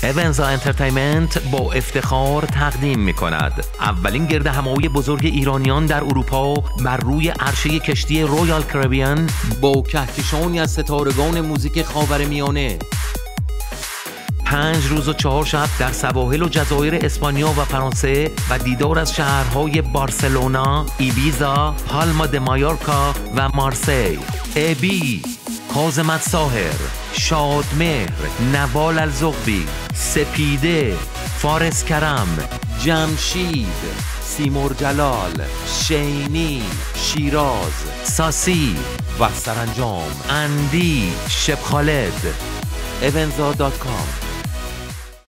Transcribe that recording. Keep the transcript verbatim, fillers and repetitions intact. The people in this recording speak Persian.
اونزا انترتینمنت با افتخار تقدیم می کند اولین گرد همایی بزرگ ایرانیان در اروپا بر روی عرشه کشتی رویال کربیان با کهکشانی از ستارگان موزیک خاورمیانه. پنج روز و چهار شب در سواحل و جزایر اسپانیا و فرانسه و دیدار از شهرهای بارسلونا، ایبیزا، پالما د مایورکا و مارسی. ابی، کاظم طاهر، شادمهر، نوال الزغبی، سپیده، فارس کرم، جمشید، سیمور جلال، شینی، شیراز، ساسی و سرانجام اندی، شب خالد. اونزا دات کام